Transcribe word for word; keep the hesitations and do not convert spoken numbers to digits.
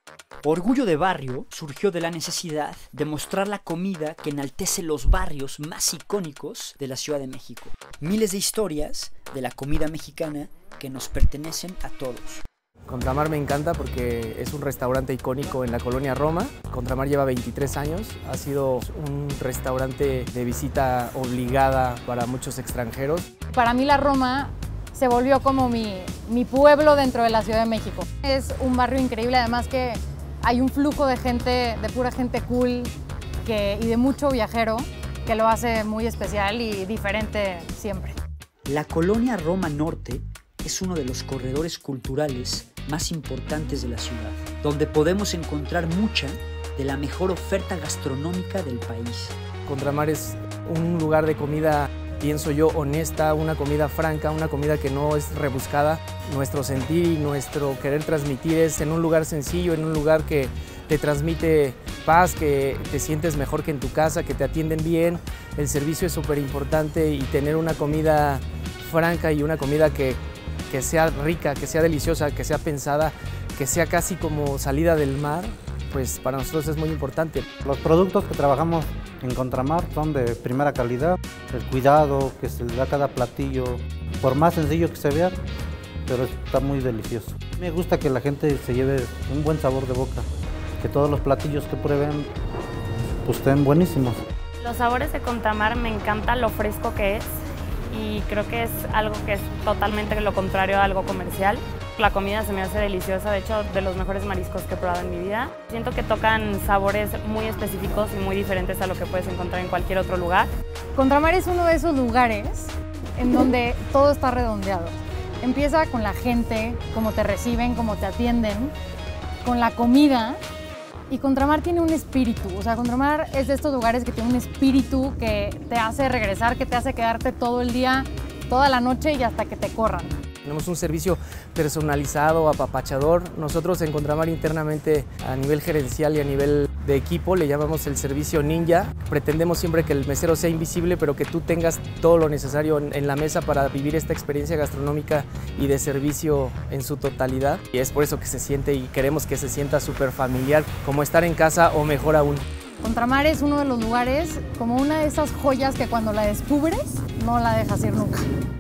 Orgullo de Barrio surgió de la necesidad de mostrar la comida que enaltece los barrios más icónicos de la Ciudad de México. Miles de historias de la comida mexicana que nos pertenecen a todos. Contramar me encanta porque es un restaurante icónico en la colonia Roma. Contramar lleva veintitrés años, ha sido un restaurante de visita obligada para muchos extranjeros. Para mí la Roma se volvió como mi, mi pueblo dentro de la Ciudad de México. Es un barrio increíble, además que hay un flujo de gente, de pura gente cool que, y de mucho viajero que lo hace muy especial y diferente siempre. La colonia Roma Norte es uno de los corredores culturales más importantes de la ciudad, donde podemos encontrar mucha de la mejor oferta gastronómica del país. Contramar es un lugar de comida, pienso yo, honesta, una comida franca, una comida que no es rebuscada. Nuestro sentir y nuestro querer transmitir es en un lugar sencillo, en un lugar que te transmite paz, que te sientes mejor que en tu casa, que te atienden bien. El servicio es súper importante y tener una comida franca y una comida que, que sea rica, que sea deliciosa, que sea pensada, que sea casi como salida del mar, pues para nosotros es muy importante. Los productos que trabajamos en Contramar son de primera calidad, el cuidado que se le da a cada platillo, por más sencillo que se vea, pero está muy delicioso. Me gusta que la gente se lleve un buen sabor de boca, que todos los platillos que prueben pues estén buenísimos. Los sabores de Contramar me encanta lo fresco que es y creo que es algo que es totalmente lo contrario a algo comercial. La comida se me hace deliciosa, de hecho de los mejores mariscos que he probado en mi vida. Siento que tocan sabores muy específicos y muy diferentes a lo que puedes encontrar en cualquier otro lugar. Contramar es uno de esos lugares en donde todo está redondeado. Empieza con la gente, cómo te reciben, cómo te atienden, con la comida. Y Contramar tiene un espíritu, o sea, Contramar es de estos lugares que tiene un espíritu que te hace regresar, que te hace quedarte todo el día, toda la noche y hasta que te corran. Tenemos un servicio personalizado, apapachador. Nosotros en Contramar internamente a nivel gerencial y a nivel de equipo le llamamos el servicio ninja. Pretendemos siempre que el mesero sea invisible, pero que tú tengas todo lo necesario en, en la mesa para vivir esta experiencia gastronómica y de servicio en su totalidad. Y es por eso que se siente y queremos que se sienta súper familiar, como estar en casa o mejor aún. Contramar es uno de los lugares, como una de esas joyas que cuando la descubres no la dejas ir nunca.